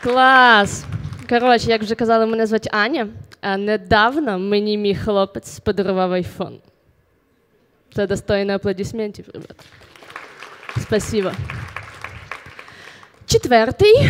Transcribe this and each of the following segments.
Клас! Коротше, як вже казали, мене звати Аня, а недавно мені мій хлопець подарував айфон. Це достойно аплодисментів, ребята. Спасибо. Четвертий.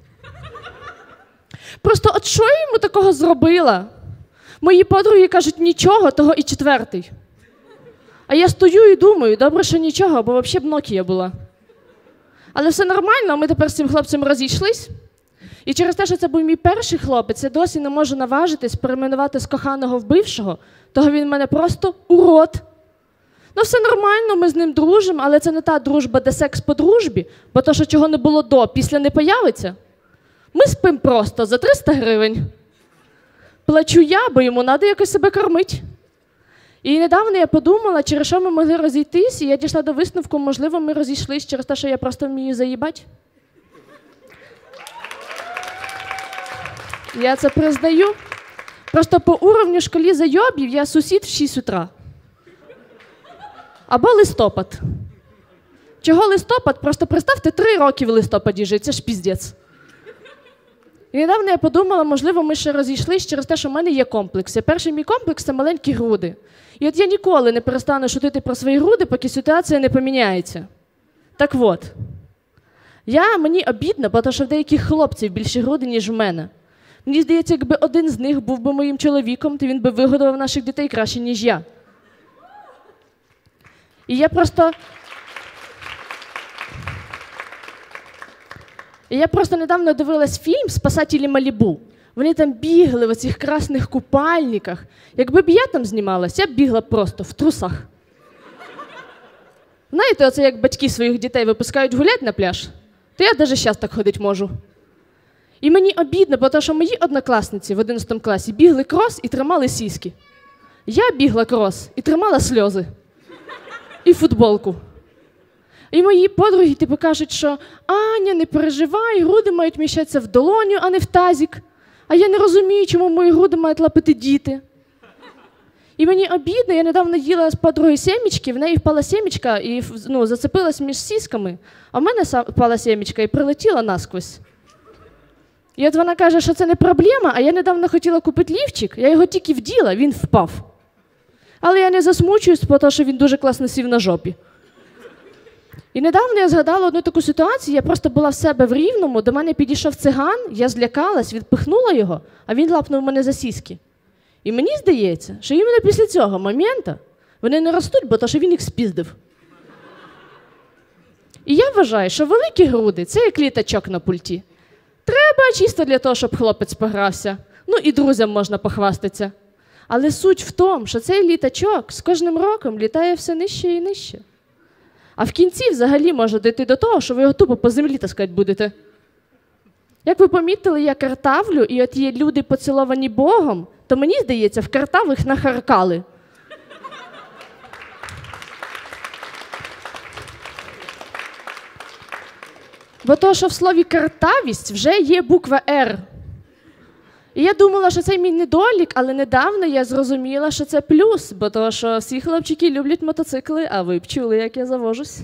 Просто от що я йому такого зробила? Мої подруги кажуть, нічого, того і четвертий. А я стою і думаю, добре, що нічого, бо взагалі б Nokia була. Але все нормально, ми тепер з цим хлопцем розійшлись. І через те, що це був мій перший хлопець, я досі не можу наважитись перейменувати з коханого в бившого, того він в мене просто урод. Ну все нормально, ми з ним дружимо, але це не та дружба, де секс по дружбі, бо то, що чого не було до, після не появиться. Ми спимо просто за 300 гривень. Плачу я, бо йому треба якось себе кормити. І недавно я подумала, через що ми могли розійтись, і я дійшла до висновку, можливо, ми розійшлись через те, що я просто вмію заїбати. Я це признаю. Просто по уровню шкалі зайобів я сусід в 6 утра. Або листопад. Чого листопад? Просто представте, 3 роки в листопаді жити, це ж піздець. І недавно я подумала, можливо, ми ще розійшлись через те, що в мене є комплекси. Перший мій комплекс – це маленькі груди. І от я ніколи не перестану шутити про свої груди, поки ситуація не поміняється. Так от, мені обідно, тому що в деяких хлопців більші груди, ніж в мене. Мені здається, якби один з них був би моїм чоловіком, то він би вигодував наших дітей краще, ніж я. І я просто недавно дивилась фільм «Спасателі Малібу». Вони там бігли в оцих красних купальниках. Якби б я там знімалась, я б бігла просто в трусах. Знаєте, оце як батьки своїх дітей випускають гуляти на пляж, то я навіть зараз так ходити можу. І мені обідно, тому що мої однокласниці в 11 класі бігли крос і тримали сіськи. Я бігла крос і тримала сльози. І футболку. І мої подруги кажуть, що «Аня, не переживай, груди мають вміщатися в долоню, а не в тазик». А я не розумію, чому мої груди мають лапити діти. І мені обідно, я недавно їла з подругою семечки, в неї впала семечка і зацепилась між сіськами, а в мене впала семечка і прилетіла насквозь. І от вона каже, що це не проблема, а я недавно хотіла купити лівчик, я його тільки вділа, він впав. Але я не засмучуюсь, тому що він дуже класно сів на жопі. І недавно я згадала одну таку ситуацію, я просто була в себе в Рівному, до мене підійшов циган, я злякалась, відпихнула його, а він лапнув мене за сіськи. І мені здається, що іменно після цього моменту вони не ростуть, бо то, що він їх спіздив. І я вважаю, що великі груди – це як літачок на пульті. Треба чисто для того, щоб хлопець погрався. Ну і друзям можна похвастатися. Але суть в тому, що цей літачок з кожним роком літає все нижче і нижче. А в кінці взагалі може дійти до того, що ви його тупо по землі таскати будете. Як ви помітили, я картавлю, і от є люди поціловані Богом, то мені здається, в картавих нахаркали. Бо то, що в слові «картавість» вже є буква «Р». І я думала, що це мій недолік, але недавно я зрозуміла, що це плюс, бо то, що всі хлопчики люблять мотоцикли, а ви б чули, як я завожусь.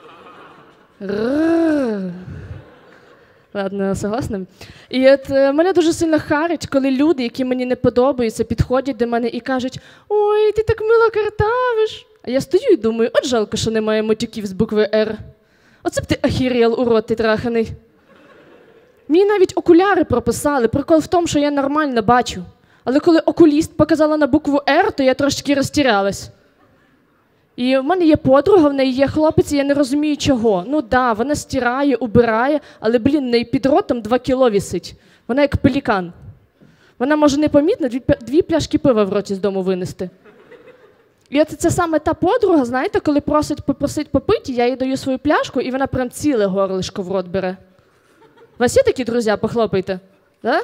Ладно, согласна. І от мене дуже сильно харить, коли люди, які мені не подобаються, підходять до мене і кажуть: «Ой, ти так мило картавиш». А я стою і думаю, от жалко, що немає матюків з букви «Р». Оце б ти охірєл, урод ти траханий. Мені навіть окуляри прописали. Прикол в тому, що я нормально бачу. Але коли окуліст показала на букву «Р», то я трошки розтірялась. І в мене є подруга, в неї є хлопець, і я не розумію чого. Ну да, вона стирає, убирає, але, в неї під ротом 2 кіло висить. Вона як пелікан. Вона може непомітно 2 пляшки пива в роті з дому винести. І от це саме та подруга, знаєте, коли попросить попити, я їй даю свою пляшку, і вона прям ціле горлишко в рот бере. У вас є такі друзі? Похлопайте. Да?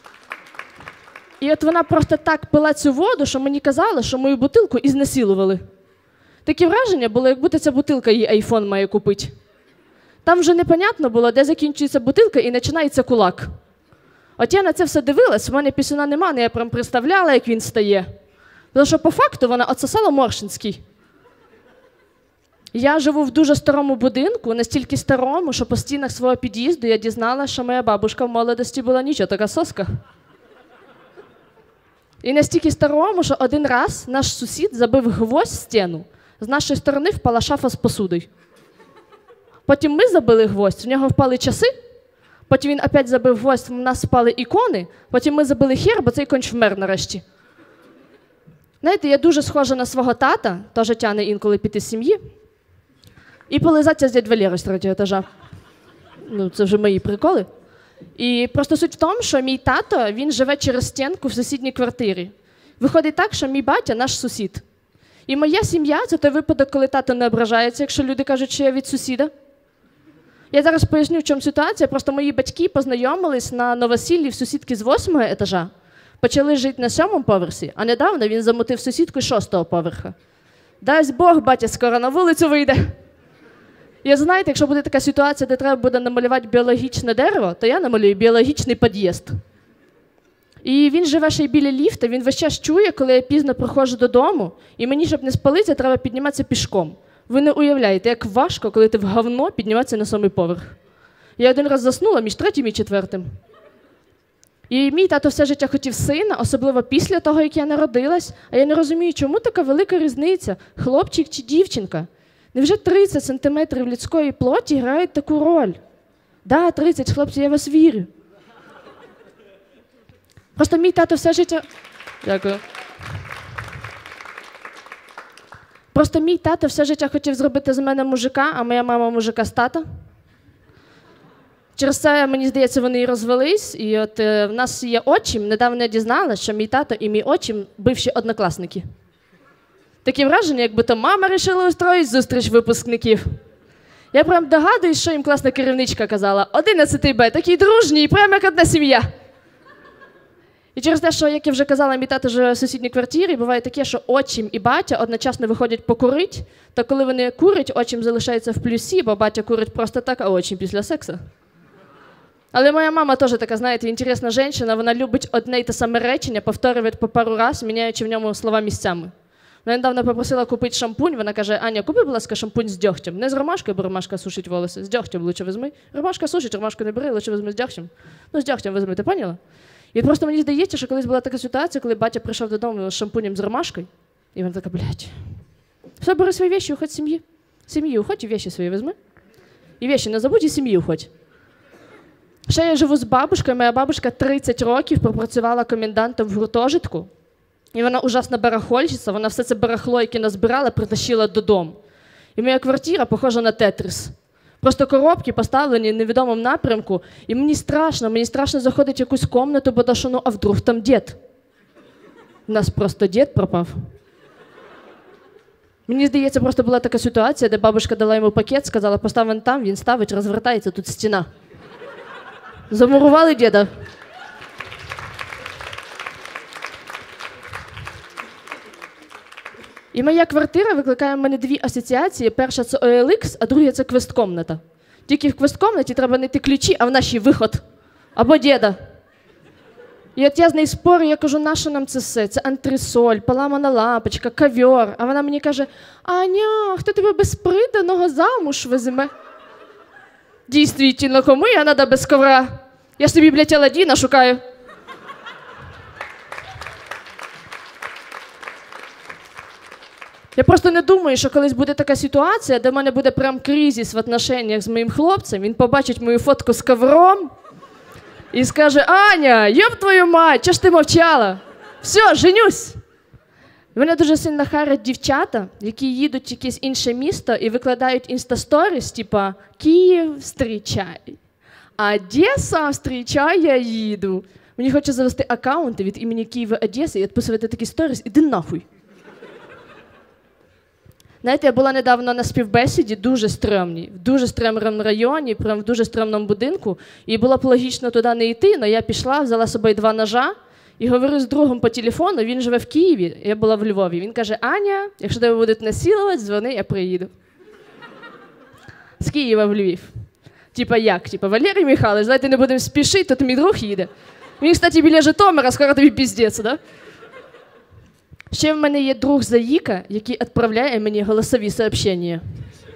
І от вона просто так пила цю воду, що мені казали, що мою бутилку ізнасилували. Таке враження було, як будто ця бутилка їй айфон має купити. Там вже непонятно було, де закінчується бутилка і починається кулак. От я на це все дивилась, в мене пісюна нема, але я прям представляла, як він стає. Тому що по факту вона отсосала Моршинський. Я живу в дуже старому будинку, настільки старому, що по стінах свого під'їзду я дізналася, що моя бабушка в молодості була нічого, така соска. І настільки старому, що один раз наш сусід забив гвоздь в стіну, з нашої сторони впала шафа з посудою. Потім ми забили гвоздь, в нього впали часи, потім він опять забив гвоздь, в нас впали ікони, потім ми забили хер, бо цей конч вмер нарешті. Знаєте, я дуже схожа на свого тата, теж тягне інколи піти з сім'ї, і полизатися з дядь Валєрою з третього етажа. Ну, це вже мої приколи. І просто суть в тому, що мій тато, він живе через стінку в сусідній квартирі. Виходить так, що мій батя – наш сусід. І моя сім'я – це той випадок, коли тато не ображається, якщо люди кажуть, що я від сусіда. Я зараз поясню, в чому ситуація. Просто мої батьки познайомились на новосіллі в сусідки з 8-го етажа, почали жити на 7-му поверсі, а недавно він замутив сусідку з 6-го поверха. Дасть Бог, батя скоро на вулицю вийде. І знаєте, якщо буде така ситуація, де треба буде намалювати біологічне дерево, то я намалюю біологічний під'їзд. І він живе ще й біля ліфта, він весь час чує, коли я пізно приходжу додому, і мені, щоб не спалитися, треба підніматися пішком. Ви не уявляєте, як важко, коли ти в говно підніматися на 7-й поверх. Я один раз заснула між 3-м і 4-м. І мій тато все життя хотів сина, особливо після того, як я народилась, а я не розумію, чому така велика різниця, хлопчик чи дівчинка. Невже 30 сантиметрів людської плоті грають таку роль? Да, 30, хлопці, я вас вірю. Просто мій тато все життя... Дякую. Просто мій тато все життя хотів зробити з мене мужика, а моя мама мужика з тата. Через це, мені здається, вони і розвелись. І от в нас є отчим. Недавно я дізналася, що мій тато і мій отчим – бивші однокласники. Таке враження, якби то мама вирішила устроїти зустріч випускників. Я прям догадуюсь, що їм класна керівничка казала. 11-й Б, такий дружній, прям як одна сім'я. І через те, що, як я вже казала, мій тато живе в сусідній квартирі, буває таке, що отчим і батя одночасно виходять покурити, то коли вони курять, отчим залишається в плюсі, бо батя курить просто так, а отчим після сексу. Але моя мама теж така, знаєте, інтересна жінка, вона любить одне й те саме речення повторювати по пару раз, міняючи в ньому слова місцями. Вона недавно попросила купити шампунь, вона каже: Аня, купи, будь ласка, шампунь з дьогтем. Не з ромашкою, бо ромашка сушить волоси, з дьогтем лучше візьми. Ромашка сушить, ромашку не бери, лучше візьми з дьогтем. Ну, з дьогтем візьми, ти поняла? І просто мені здається, що колись була така ситуація, коли батя прийшов додому з шампунем з ромашкою, і вона така: блядь, все, бери свої вещи, уходь з сім'ї. Сім'ї уходь і вещи свої візьми. І вещи не забудь, і сім'ї уходь. Ще я живу з бабушкою, моя бабушка 30 років пропрацювала комендантом в гуртожитку. І вона ужасно барахольщиця, вона все це барахло, яке назбирала, притащила додому. І моя квартира похожа на тетрис. Просто коробки поставлені в невідомому напрямку, і мені страшно заходити в якусь кімнату, бо то що, ну, а вдруг там дід? У нас просто дід пропав. Мені здається, просто була така ситуація, де бабушка дала йому пакет, сказала: постав він там, він ставить, розвертається, тут стіна. Замурували діда. І моя квартира викликає в мене дві асоціації. Перша – це OLX, а друга – це квест-комната. Тільки в квест-комнаті треба знайти ключі, а в нашій виход. Або діда. І от я з нею спорю, я кажу: нащо нам це все? Це антресоль, поламана лампочка, ковер. А вона мені каже: Аня, хто тебе без приданого замуж візьме? Дійсно, кому я треба без ковра? Я собі, блядь, Аладдіна шукаю. Я просто не думаю, що колись буде така ситуація, де в мене буде прям кризис в отношеннях з моїм хлопцем, він побачить мою фотку з ковром і скаже: Аня, ёб твою мать, чого ж ти мовчала? Все, женюсь. Мене дуже сильно харять дівчата, які їдуть в якесь інше місто і викладають інстасторіс, типа: Київ, встрічай. Одеса, встрічай, я їду. Мені хочеться завести аккаунти від імені Києва, Одеси і відписувати такі сторіс: іди нахуй. Знаєте, я була недавно на співбесіді, дуже стрьомній, в дуже стрьомному районі, прям в дуже стрьомному будинку, і було б логічно туди не йти, але я пішла, взяла з собою 2 ножа і говорю з другом по телефону, він живе в Києві, я була в Львові. Він каже: Аня, якщо тебе будуть насилувати, дзвони, я приїду. З Києва в Львів. Типа як? Типа: Валерій Михайлович, давайте не будемо спішити, тут мій друг їде. Він, кстати, біля Житомира, скоро тобі піздець, да? Ще в мене є друг Заїка, який відправляє мені голосові сообщення.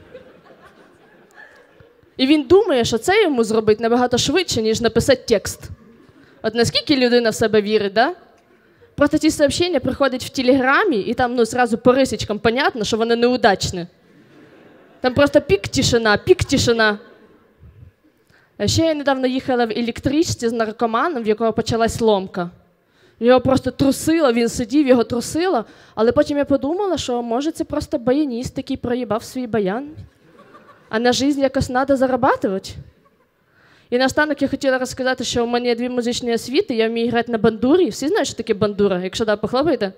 І він думає, що це йому зробить набагато швидше, ніж написати текст. От наскільки людина в себе вірить, да? Просто ті сообщення приходять в Телеграмі, і там, ну, зразу по рисочкам понятно, що вони неудачні. Там просто пік тишина. А ще я недавно їхала в електричці з наркоманом, в якого почалась ломка. Його просто трусило, він сидів, його трусило, але потім я подумала, що може це просто баяніст, який проїбав свій баян. А на життя якось треба зарабатувати. І наостанок я хотіла розказати, що у мене є 2 музичні освіти, я вмію грати на бандурі. Всі знають, що таке бандура? Якщо да, похлопайте.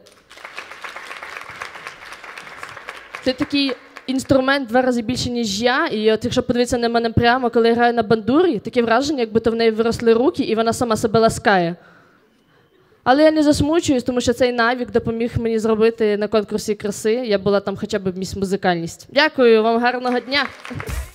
Це такий інструмент 2 рази більше, ніж я. І от якщо подивитися на мене прямо, коли я граю на бандурі, таке враження, якби то в неї виросли руки, і вона сама себе ласкає. Але я не засмучуюсь, тому що цей навик допоміг мені зробити на конкурсі краси. Я була там хоча б міс музикальність. Дякую, вам гарного дня!